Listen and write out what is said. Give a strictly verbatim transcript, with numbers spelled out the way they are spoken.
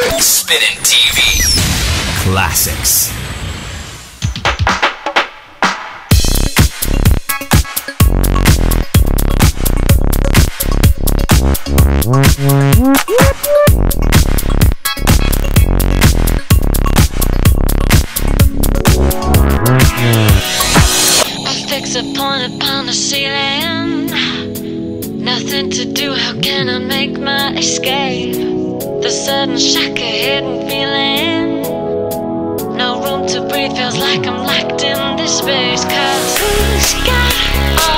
Spinnin T V. Classics. I fix a point upon the ceiling. Nothing to do, how can I make my escape? The sudden shock, a hidden feeling. No room to breathe, feels like I'm locked in this space. Cause who's got all